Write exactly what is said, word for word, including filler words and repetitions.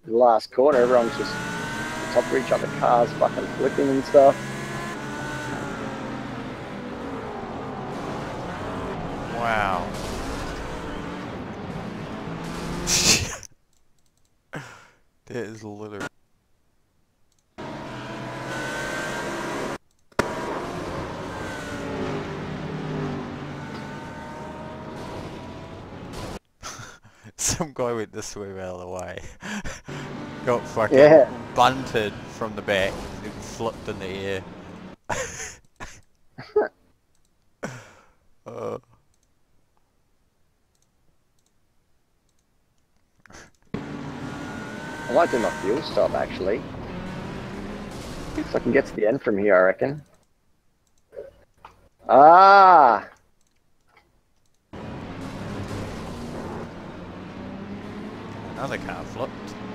The last corner, everyone's just on top of each other, cars fucking flipping and stuff. Wow. That is literally. Some guy went this way out of the way. Got fucking Yeah. bunted from the back and flipped in the air. uh. I might do my fuel stop actually. So I can get to the end from here, I reckon. Ah! Another car flipped.